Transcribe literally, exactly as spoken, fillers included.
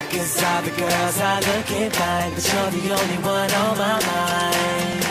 Cause all the girls are looking fine, but you're the only one on my mind.